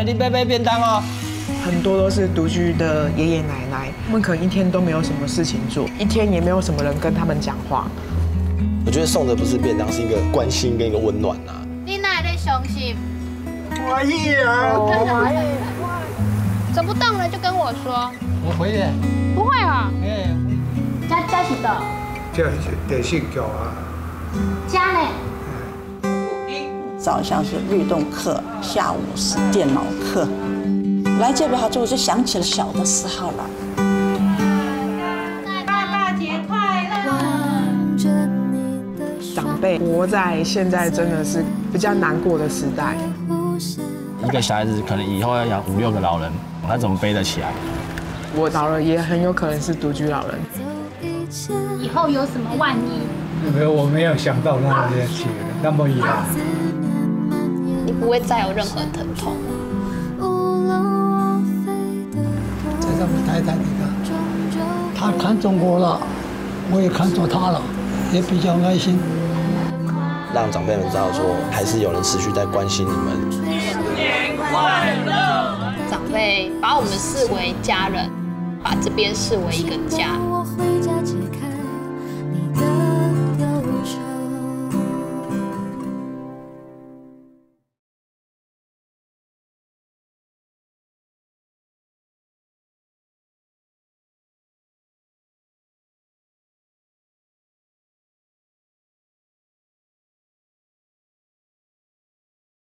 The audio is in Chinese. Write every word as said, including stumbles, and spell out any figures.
哎，你背背便当哦。 很多都是独居的爷爷奶奶，他们可能一天都没有什么事情做，一天也没有什么人跟他们讲话。 我觉得送的不是便当，是一个关心跟一个温暖啊。 你哪在伤心？ 我意啊，我走不动了就跟我说。 我回来。 不会啊。 哎， 家家是的。 这是地信局啊。 家呢？ 早上是律动课，下午是电脑课。来这边好之后，就想起了小的时候了。 爸爸节快乐！ 长辈活在现在真的是比较难过的时代。 一个小孩子可能以后要养五六个老人，他怎么背得起来？ 我老了也很有可能是独居老人。 以后有什么万一？ 没有，我没有想到那些去，那么远。 你不会再有任何疼痛。 这是我太太那个，她看中我了，我也看中她了，也比较安心。 让长辈们知道说，还是有人持续在关心你们。 新年快乐！长辈把我们视为家人，把这边视为一个家。